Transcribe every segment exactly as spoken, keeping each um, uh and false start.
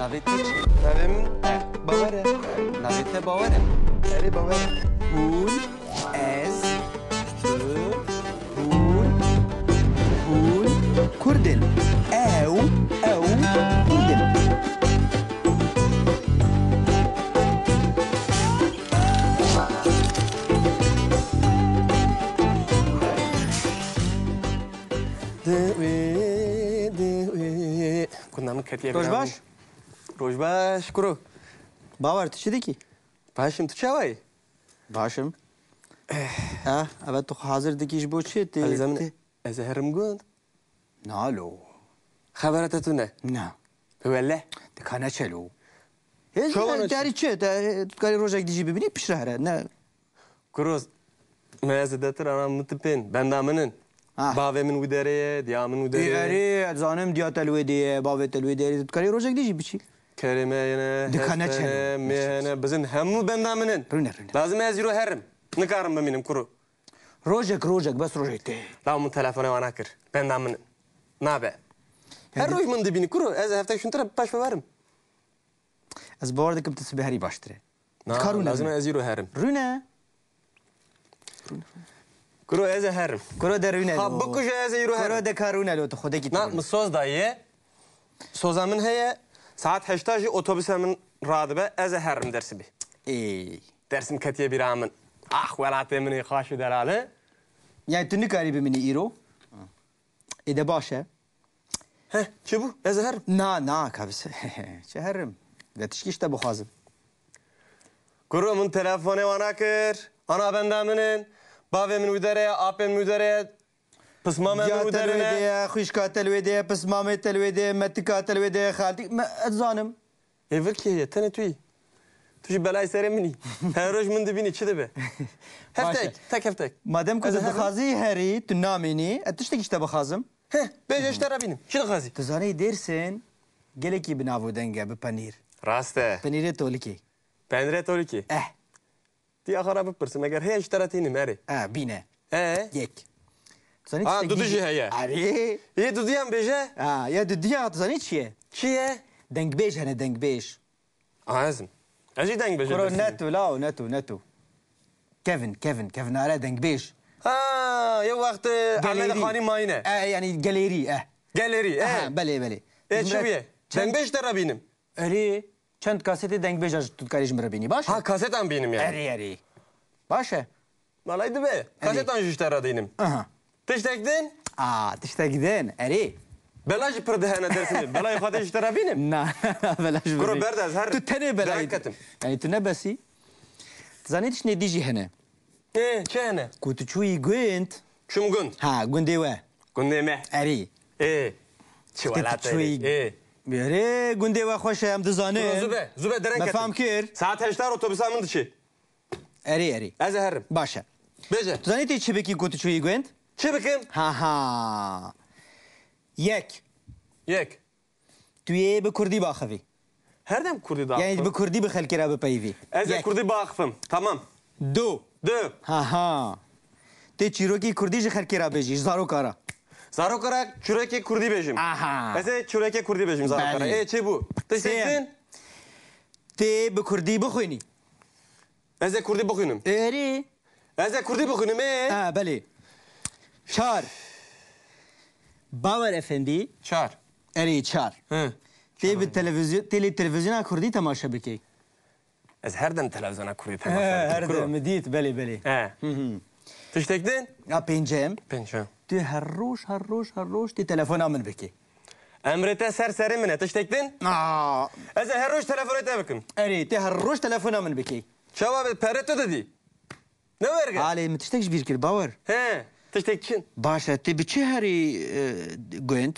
Navê te çi? Navê min Bawer e. Navê te Bawer e. Erê bawer. Hûn, ez, tu, hûn, hûn, Kurdin. Ew, ew, Kurdin. Divê, divê. Kundan ketiye Roj baş? Roj baş, kuru. Bawer tu çi dikî? Başım tu çavayı. Başım. Ha, evet tu hazır dikî ji bo çi? Tê Ali zaman ez herim gund. Nalo. Xeberete tu ne? Ne. Welle. Dikane çelo. Çawan Hêz derî çi? Tu karî rojek dijî bibînî pişre here. Ne. Kuruz. Meyaz detir anam mutipin. Ben damının. Ah. Bavê min wî derê, diya min wî derê. Erê ez zanim diya telwê diye, bavê telwê diye. Tu karî rojek dijî biçî. Kerime yine, Dikane hestene, çelo. mehene, bizim hemû bendamının. Rûne rûne. Lazım ez yürü herim. Nikarim beminim kuru. Rojek rojek bes rojek tê. La mun telefonu wana kir. Bendamının. Nabe. Her roj min dibînî kuru. Ez heftek şun tira baş verim. Ez bawer dikim tu sibe herî baştir e. Na, lazım ez yürü herim. Rûne. Kuru ez herim. Kuro de rûne. Ha bikuş ez yürü herim. Kuro de kar rûne lo tu xwedekî Na, misoz dayı. Soza min heye. Saat heşta jî otobüse min radibe ez herim dersi bi. Ey. Dersim ketiye bir amın. Ah welatê min ê xaşî derale. Yani tu nikarî bimînî îro? Ê de baş e? Heh, çi bu? Ez herim. Na, na kabis. Çi herim? Ve tişkî işte bixwazim. Kuru min telefonê wana kir. Ana bendaminin. Bavê min wî derê, apên min wî derê. Pisma me min Ya wî telwê derê. diye, xwîşka telwê diye, pismamê telwê diye, metika telwê diye, xaltî. Me ez zanim. Ê vir kêye, tenê tu yî. Tu jî belayê serê min î. Her roj min dibînî çi dibe? Heftek, tek heftek. Madem ku Ez tu herim. dixwazî herî, tu namînî, ez tiştekî işte bixwazim. Heh, bêje ji te re bînim. Çi dixwazî? Tu zanî dêrsin, gelekî bi navû denge bi penîr. Rast e. Penîrê tolikê. Penirê tolîkî. Eh, Diya xwe re bipirsim. Eger heye ji te re tînim erê. eh, bîne. E? Yek. Tu zanî Ha, tiştekî- dudu jî heye. Erê. Ê duduyan bêje? Ha, ya du diya tu zanî çi ye? Çi ye? Dengbêj hene dengbêj. Ah ezim. Ez jî deng bêje Kuro dersim. netu lao netu netu. Kevin Kevin Kevin are dengbêj. Ha, ye wextê Ahmed Xanî mayîne. Eh yani galerî eh. Galerî, e. Ha, belê belê. E çi bûye? Deng bêj te re bînim. Erê çend kasetê dengbêj tu karî ji min re bînî baş? Ha, kasetan bînim yani. Erê erê. Baş e? Malay dibe. Kasetan jî ji te re dînim. Aha. Tiştek din? Aa tiştek gidin erê. Bela jî pir dihene dersini. Belayê xwe tê ji te re bînim. Na bela ji Kuro berdez her. Tu tenê belayê. Derek ketim. Yani tu nebesî. Tu zanî tiştê dî jî hene. E, çi hene? Ku tu çûyî gund. Şum gund. Ha gundê we. Gundê me. Erê. E. Çi welatê. çûyî- E. Erê gundê we xweş e em dizanin. Zube, zube derek Me ketim. fam kir. Saat heştar otobüsa min diçi. Erê erê. Ez ê herim. Baş e. Bêje. Tu zanî tê çi bikî ku tu çûyî gund? Çi bikim? Ha ha. Yek. Yek. Tu yê bi Kurdî baxivî. Her dem Kurdî da. Yani bi Kurdî bi xelkê re bipeyivî. Ez ê Yek. Kurdî baxifim. Tamam. Du. Du. Ha ha. Tê çîrokî Kurdî ji xelkê re bêjî, ji zarokara. Zarokara çürekê Kurdî bêjim. Aha. Ez ê çürekê Kurdî bêjim zarokara. Belê. E çi bû? Tiştek Sêm. din? Tê bi Kurdî bixwînî. Ez ê Kurdî bixwînim. Erê. Ez ê Kurdî bixwînim ê. Ha belê. Çar. Bawer efendî. Çar. Erê çar. Hı. Tê bi televizyon têlê televizyona Kurdî temaşa bikê. Ez her dem televizyona Kurdî He temaşa her dikim. de me dît belê belê. He. Tiştek din? Ya pêncem. Pênc. Tu her roj her roj her roj tê telefona min bikê. Emre te ser serê min e. Tiştek din? Aa. Ez ê her roj telefonê te bikim. Erê tê her roj telefona min bikê. Çawa be pere tu didî. Ne werge? Alê min tiştek ji bîr kir bawer. He. Tiştek çin. Baş e tê bi çi herî gund?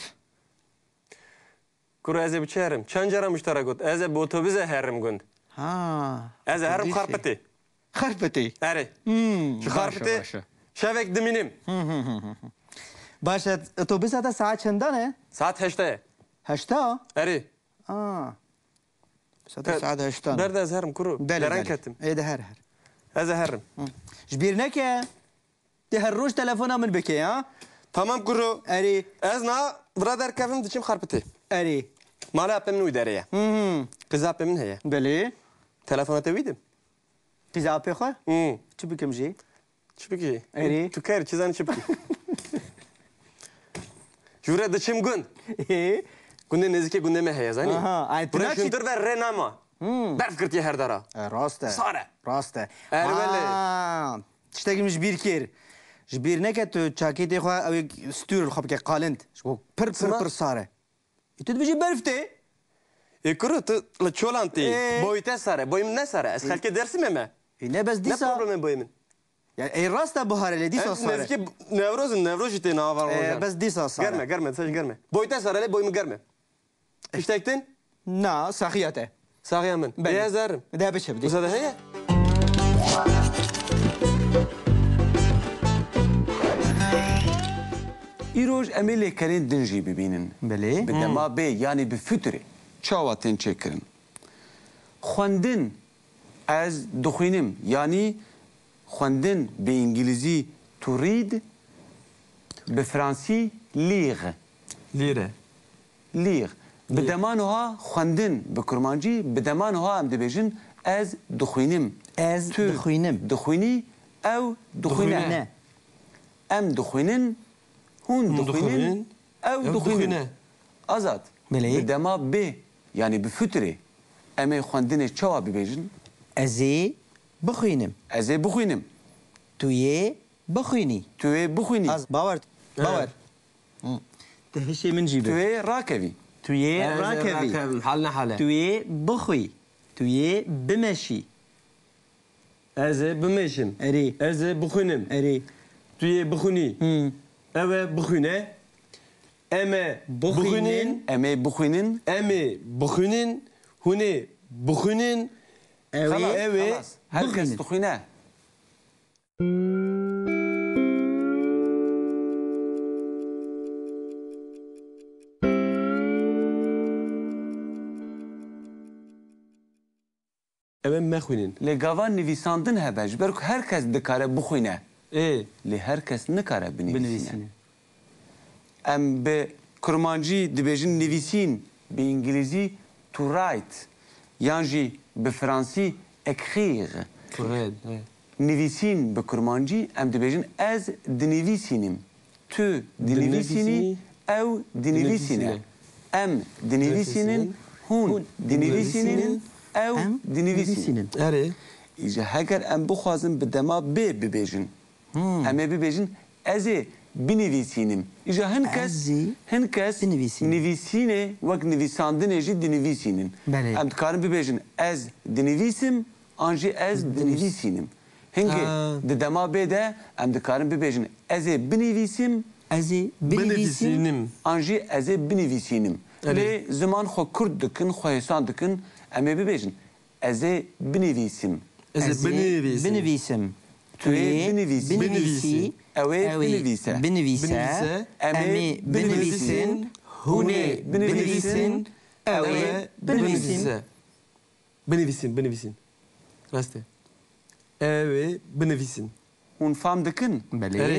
Kuru ez ê bi çi herim? Çend cara müştera got. Ez ê bi otobüse herim gund. Ha. Ez ê herim xarpetê. Xarpetê. Erê. Hmm. Ji Başa xarpetê başa. şevek dimînim. Baş e otobüsa te saat çendan e? Saat heşta ye. Heşta? Erê. Aa. Saat saat heşta. Berde ez herim kuru. Deren ketim. Ê de her her. Ez ê herim. Ji bîr neke. Tê her roj telefona min bikê ha? Tamam kuru. Erê. Ez na vira derkevim diçim xarpetê. Erê. Mala apemin uydereye. Kız apemin heye. بله Telefona tevidim. قیزا پی خواه Hı. چی بکم جی Çipiki. Eri. Tu kayır çizan çipiki. Jure dıçım gün. Günde nezike günde me heye zani. Aha, ay, Buraya tünaçi- şuntur ver renama. Berf kırtiye her dara. راسته ساره. راسته اره بله. تشتاقی مش بیر کیر جبیر نکت تو چاکیتی خواه او ستور الخب که قالند شو پر پر سما؟ پر ساره تو بجی برفته E kuru tu la çolanti. Ee? Boyute sare. Boyum ne sare? Es halke dersim eme. نه بس Ne دیسا problemi boyumun? يعني ای راسته بهاره دیسا ساره Nezike nevrozun nevroj ite na var Ee, olacak. بس دیسا ساره Görme görme sadece görme. Boyute sare le boyumu görme. İşte ektin. نه ساخیاته Sağıya ben. بله. Beyaz zarım. ده بچه بدی Uza da heye. ایروج امی لیکرین دنجی ببینن بله. به دما بی یعنی به فطره چاواتن چکرن خواندن از دخوینم یعنی خواندن به انگلیزی تو رید به فرانسی لیغ Lire. لیغ به دمانها خواندن به کرمانجی به دمانها هم دبیجن از دخوینم از تو دخوینم. دخوینی او دخوینه نه ام دخوینن هون دخوینن او Ev دخوینن dukhine. Azad. بله. به دما ب یعنی به فطره اما خواندن چوا ببیجن ازی بخوینم از بخوینم توی بخوینی تو بخوینی از باور باور تهشی من جیبه تو راکوی توی راکبی Halne hale. توی بخوی توی بمشی Eze bimeşim. اری Eze bukhunim. اری Tuye bukhuni. هم Eve bukhune. Eme bukhunin. اما بخوینن Emi bukhunin. Huni bukhunin. اوی Evi. هر کس بخوینن. دخوینه Eve mekhunin. لگاوان نویساندن هبج برک هر کس دکاره بخوینه E. لی هر کس نکاره بنویسینه بنویسینه ام به کرمانجی دبیجن نویسین به انگلیزی تو رایت یانجی به فرانسی اکخیغ Evet. نویسین به کرمانجی ام دبیجن از دنویسینیم تو دنویسینی او دنویسینه ام دنویسینین هون دنویسینین او ام دنویسینین Eri. ایجا هگر ام بخوازم به دما ب ببیجن ام ببیجن از بنویسینیم ایجا هن کس ازی هن کس بنویسینیم. نویسینه وک نویساندن ایجی دنویسینین بله. ام دکارم ببیجن از دنویسیم آنجی از دنویسینیم هنگی Ha. د دما ب ده ام دکارم ببیجن از بنویسیم ازی بنویسیم Benevisinim. آنجی از بنویسینیم Evet. لی زمان خو کرد دکن خو حسان دکن ام ببیجن از بنویسیم Eze ازی benevisim. بنویسم توی بنویسی. بنویسی اوی بنویسه. بنویسه بنویسه. امی بنویسین هونه بنویسین اوی بنویسین Benevisin, benevisin. Raste. Evi benevisin. اون فهم دکن بله Eri.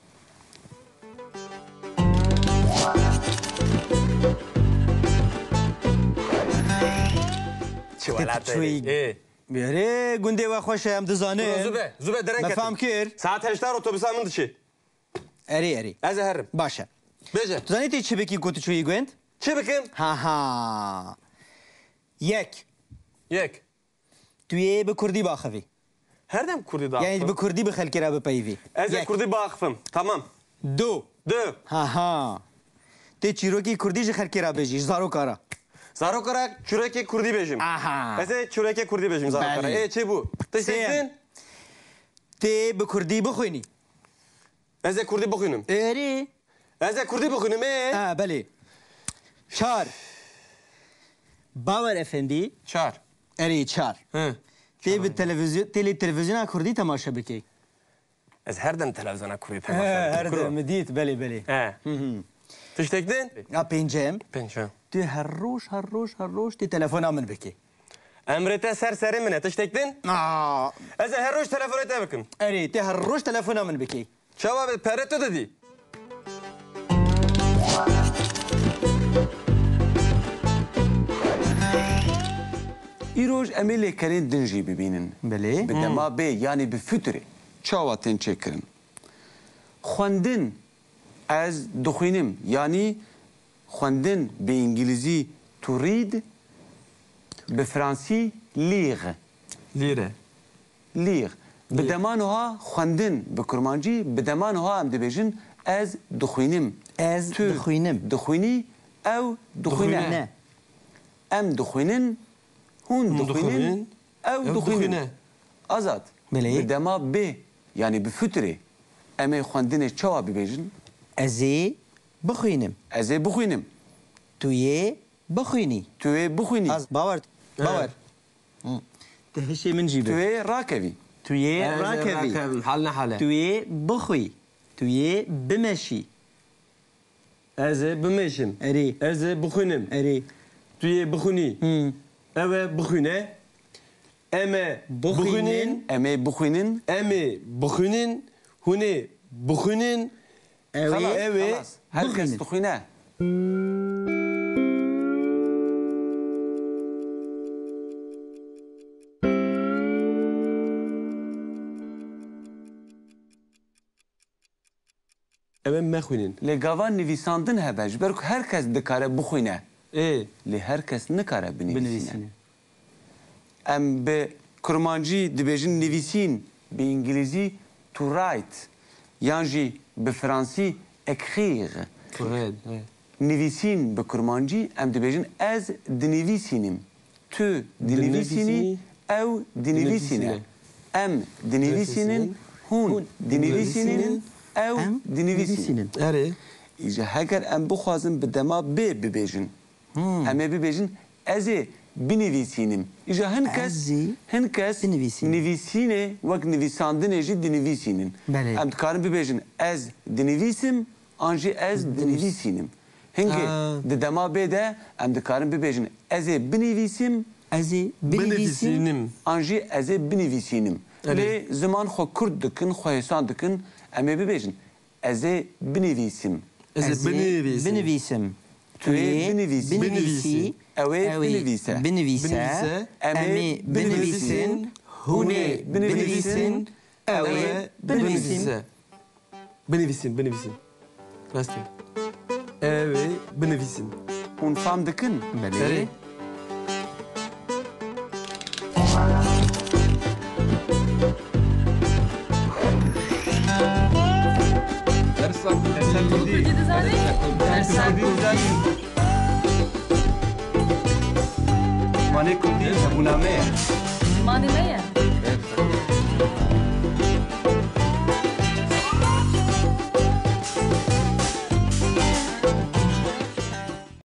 تتوی. E. بیاره گنده و خوش هم دزانه Zube, zube direkt مفهم کر Saat heştar otobüs amın dışı. اری اری Ez herim. باشه Beje. تو زنی تی چی بکی گوتی چوی گوند Çi bikim? ها ها یک Yek. توی به کردی باخوی Her dem kurdi da. یعنی به کردی به خلکی را بپیوی Ez یک kurdi bağıfım. Tamam. دو Dö. ها ها تی چیروکی کردی جی خلکی را بجی زارو کارا Zarokara çüreke kurdi bejim. Aha. Ez çüreke kurdi bejim zarokara. Bale. E çi bu? Teşekkür. تی به کردی بخوینی Ez kurdi bakınım. اری Ez kurdi bakınım. E. آه بله چار باور افندی Çağır. اری چار Hı. تی به تلویزیون تلی تلویزیون کردی تماشا بکی Ez her dem televizyona kurdi temaşa. هر دم دیت بله بله He. Teşekkür. یا پنجم Pençe. تو هر روز هر روز هر روز تی تلفن آمن بکی Emrete serseri mi ne? Teşekkür. آه Ez her roş telefon ete bakın. اری تی هر روز تلفن آمن بکی Çava peretto dedi. İroj emeli kerin dinci bibinin. Belê. Bi dema B yani bi fütürê. Çawa tên çêkirin. Xwendin ez dixwînim yani xwendin bi İngilîzî to read, bi Fransî lire. Lire. Lire. Bi deman ha xwendin bi kurmancî bi deman ha em dibêjin ez dixwînim. Ez Tu dixwînim. dixwînî ew dixwîne. Ne? Em dixwînin hûn dixwînin dixwînin, ew ew dixwînin. dixwîne. Azad. Belê. Bi dema B yani bi fütürê em ê xwendinê çawa bibêjin? Ez ê bixwînim. Ez ê bixwînim. Tu yê bixwînî. Tu ê bixwînî. Az bawer. Bawer. Te hişê min jî Tu be. ê rakevî. Tu yê rakevî. Halne hale. Tu yê bixwî. Tu yê bimeşî. Ez ê bimeşim. Erê. Ez ê bixwînim. Erê. Tu yê bixwînî. Hı. Ew ê bixwîne. Em ê bixwînin. Em ê bixwînin. Em ê bixwînin. Hûn ê bixwînin. Ew Xala, ê ew ê Xelas. Herkes bixwînin. dixwîne. Ew ê mexwînin. Lê gavan nivîsandin hebe ji ber ku herkes dikare bixwîne. Ê. Lê herkes nikare binivîsîne. Binivîsîne. Em bi kurmancî dibêjin nivîsîn, bi İngilîzî to write, yan jî bi Fransî écrire. Evet. Nivîsîn bi kurmancî em dibêjin ez dinivîsînim. Tu dinivîsînî, ew dinivîsîne. Em dinivîsînin, hûn dinivîsînin, ew Em dinivîsînin. Erê. İşte heger em bixwazin bi dema B bibêjin. Em ê bibêjin ez ê binivîsînim. İşte hinkes Ez ê hinkes binivîsînim. nivîsînê wek nivîsandinê jî dinivîsînin. Belê. Em dikarin bibêjin ez dinivîsim an jî ez dinivîsînim. Hinkê Ha. di dema B de em dikarin bibêjin ez ê binivîsim Ez ê binivîsim. Binivîsînim. an jî ez ê binivîsînim. Evet. Lê ziman xwe Kurd dikin, xwe hêsan dikin em ê bibêjin ez ê binivîsim. Ez Ez ê ê binivîsim. binivîsim. Tu yê binivîsî. binivîsî. Ew ê Ew ê binivîse. binivîse. Binivîse. Em ê binivîsin. Hûn ê binivîsin. Ew ê binivîsin. Binivîsin, binivîsin. Rastgele. Ew ê binivîsin. Hûn fam dikin. Belê. Erê. Mane kurdî hebûna me ye. Mane me ye.